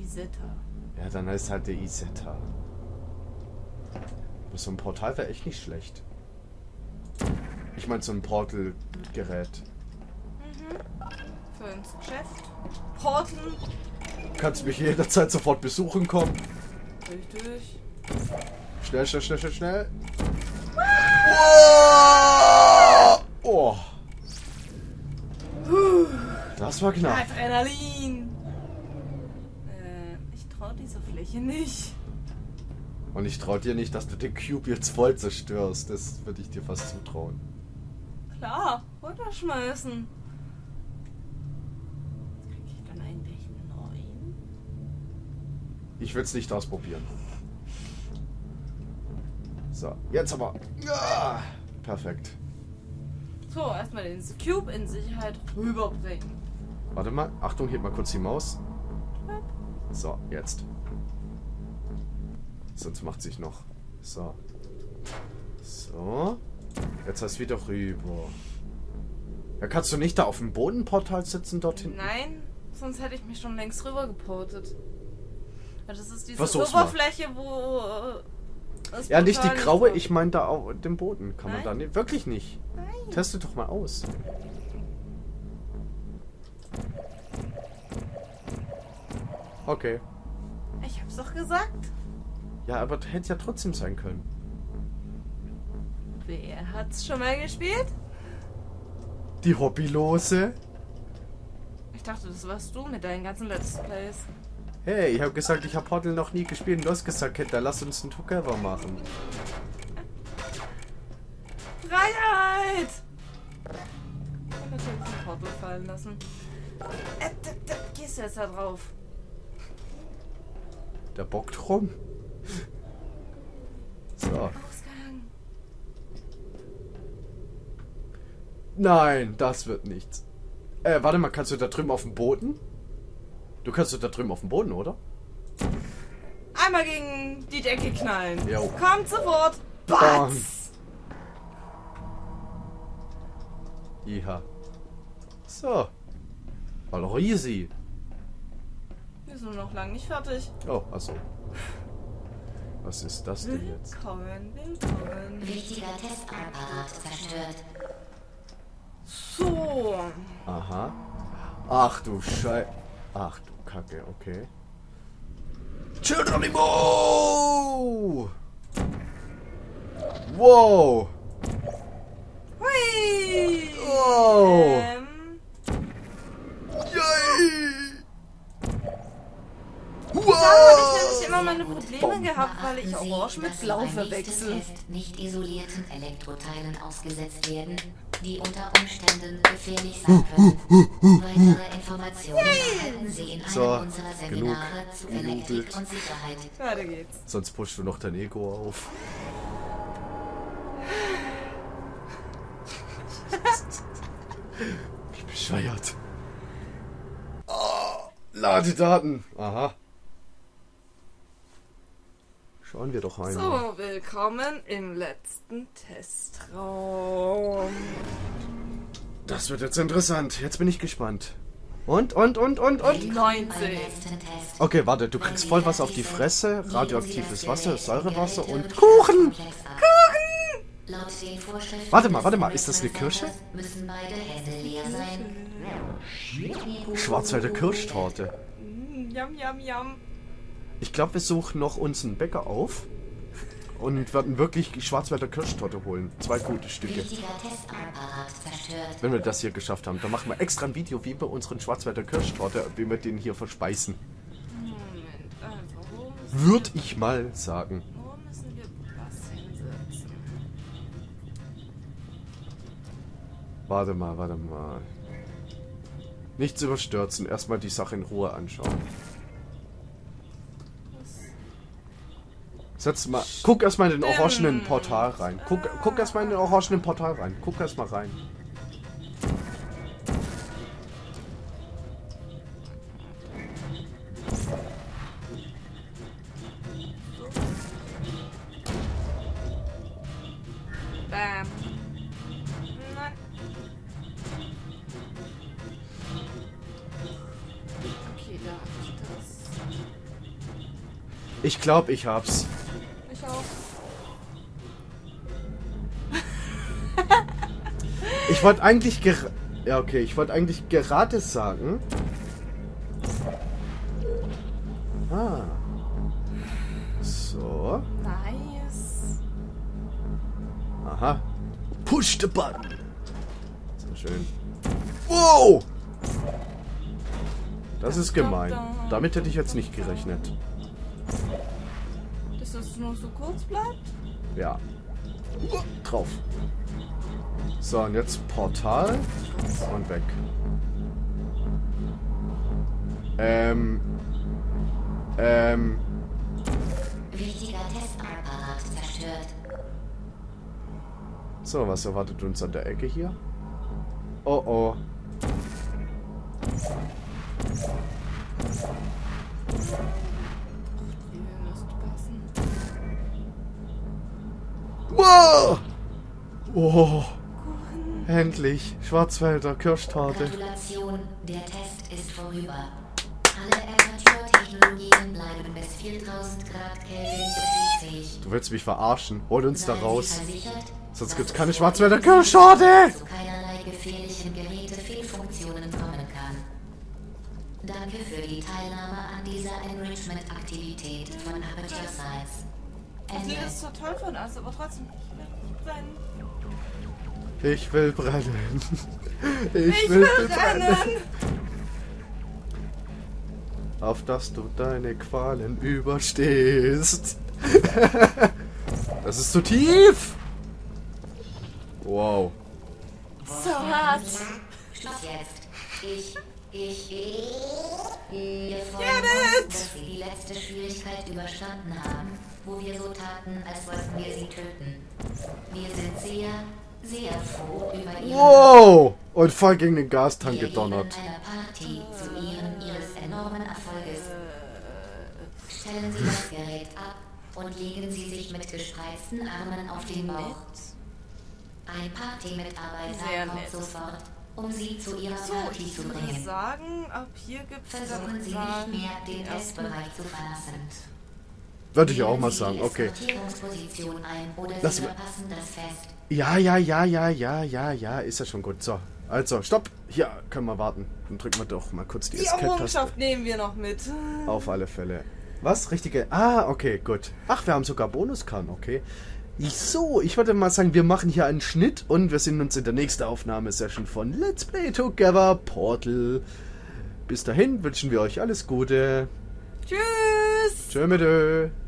Isetta. Ja, dann heißt halt der Isetta. So ein Portal wäre echt nicht schlecht. Ich meine so ein Portal-Gerät. Für ins Geschäft. Portal. Kannst mich jederzeit sofort besuchen kommen. Richtig. Schnell, schnell, schnell, schnell, schnell. Wow! Oh. Das war knapp. Adrenalin. Ich traue dieser Fläche nicht. Und ich traue dir nicht, dass du den Cube jetzt voll zerstörst. Das würde ich dir fast zutrauen. Klar, runterschmeißen. Krieg ich dann eigentlich einen neuen? Ich will es nicht ausprobieren. So, jetzt aber. Ja, perfekt. So, erstmal den Cube in Sicherheit rüberbringen. Warte mal. Achtung, heb mal kurz die Maus. So, jetzt. Sonst macht sich noch. So. So. Jetzt hast du wieder rüber. Ja, kannst du nicht da auf dem Bodenportal sitzen dort hinten? Nein, sonst hätte ich mich schon längst rüber geportet. Das ist diese Versuch's mal. Oberfläche, wo das Ja, nicht die Portal graue, ist. ich meine da auf dem Boden. Kann man Nein. da nicht. Wirklich nicht. Nein. Teste doch mal aus. Okay. Ich hab's doch gesagt. Ja, aber hätte ja trotzdem sein können. Wer hat's schon mal gespielt? Die Hobbylose. Ich dachte, das warst du mit deinen ganzen Let's Plays. Hey, ich habe gesagt, ich habe Portal noch nie gespielt. Du hast gesagt, Kinder, lass uns ein Together machen. Freiheit! Ich kann natürlich ein Portal fallen lassen. Gehst du jetzt da drauf? Der bockt rum. So. Ausgang. Nein, das wird nichts. Warte mal, kannst du da drüben auf dem Boden? Du kannst da drüben auf dem Boden, oder? Einmal gegen die Decke knallen. Jo. Kommt sofort. Bam. Batz! Ja. So. War easy. Wir sind noch lange nicht fertig. Oh, achso. Was ist das denn jetzt? Willkommen, willkommen. Wichtiger Testapparat zerstört. So. Aha. Ach du Schei... Ach du Kacke, okay. Geronimo! Wow! Hui! Wow! Yay! Da habe ich nämlich immer meine Probleme gehabt, weil ich Beachten Sie, Orange mit dass Blau Sie beim nächsten verwechsel. Test nicht isolierten Elektroteilen ausgesetzt werden, die unter Umständen gefährlich sein können. Weitere Informationen erhalten Sie in einem So, unserer Seminare zu Elektrik genug. und Sicherheit. Weiter geht's. Sonst pushst du noch dein Ego auf. Wie bescheuert. Oh, Ladedaten. Aha. Schauen wir doch einmal. So, willkommen im letzten Testraum. Das wird jetzt interessant. Jetzt bin ich gespannt. Und? 90. 90. Beim letzten Test. Okay, warte, du kriegst voll was auf die Fresse. Radioaktives Wasser, Säurewasser und Kuchen! Kuchen! Laut den Vorschriften Warte mal, des ist das eine Kirsche? müssen beide Hände leer sein. Schwarzwälder Kirschtorte. Yum, yum, yum. Ich glaube, wir suchen noch uns einen Bäcker auf und werden wirklich Schwarzwälder Kirschtorte holen. 2 gute Stücke. Wichtiger Testapparat zerstört. Wenn wir das hier geschafft haben, dann machen wir extra ein Video, wie wir unseren Schwarzwälder Kirschtorte, wie wir den hier verspeisen. Moment, also, Würde ich mal sagen. wo müssen wir was hinsetzen? Warte mal. Nichts überstürzen, erstmal die Sache in Ruhe anschauen. Guck erstmal in den orangenen Portal rein. Guck erstmal in den orangenen Portal rein. Guck erstmal rein. Bam. Nein. Okay, da hab ich das. Ich glaube, ich hab's. Ich auch. Ich wollte eigentlich ja, okay, ich wollte eigentlich gerade sagen. Ah. So. Nice. Aha. Push the button. Sehr schön. Wow! Das ist gemein. Damit hätte ich jetzt nicht gerechnet. Dass das nur so kurz bleibt? Ja. Drauf. So, und jetzt Portal und weg. Wichtiger Testapparat zerstört. So, was erwartet uns an der Ecke hier? Oh oh. Hier müsste passen. Wow! Oh. Endlich. Schwarzwälder Kirschtorte. Gratulation, der Test ist vorüber. Alle Aperture-Technologien bleiben bis 4000 Grad Kelvin betriebsfähig. Du willst mich verarschen. Hol uns da Seien Sie raus. versichert, Sonst dass gibt's es keine vor Schwarzwälder diesem Kirschtorte. zu keinerlei gefährlichen Geräte-Fehlfunktionen kommen kann. Danke für die Teilnahme an dieser Enrichment-Aktivität von Aperture Science. Also, Ende. das ist so toll von uns, aber trotzdem. Ich will brennen. Ich will rennen! Auf dass du deine Qualen überstehst. Das ist zu tief. Wow. So hart. Schluss jetzt. Wir freuen Get uns, it! dass Sie die letzte Schwierigkeit überstanden haben, wo wir so taten, als wollten wir Sie töten. Wir sind sehr froh über Ihre Wow. Und voll gegen den Gastank Wir gedonnert. geben eine Party zu Ehren Ihres enormen Erfolges. Stellen Sie das Gerät ab und legen Sie sich mit gespreizten Armen auf den Bauch. Ein Party-Mitarbeiter Sehr kommt nett. sofort, um Sie zu Ihrer So, Party ich zu würde bringen. sagen, ab hier gibt es Versuchen Sie nicht mehr, den Testbereich zu verlassen. Würde ich auch Nehmen mal Sie sagen. die Okay. Eskortierungsposition ein oder Das Sie wär- verpassen das Fest. Ja. Ist ja schon gut. So. Also, stopp. Hier können wir warten. Dann drücken wir doch mal kurz die Die Escape-Taste. Errungenschaft nehmen wir noch mit. Auf alle Fälle. Was? Richtige. Ah, okay, gut. Ach, wir haben sogar Bonuskarten, okay. So, ich würde mal sagen, wir machen hier einen Schnitt und wir sehen uns in der nächsten Aufnahmesession von Let's Play Together Portal. Bis dahin wünschen wir euch alles Gute. Tschüss! Tschö mit Ö.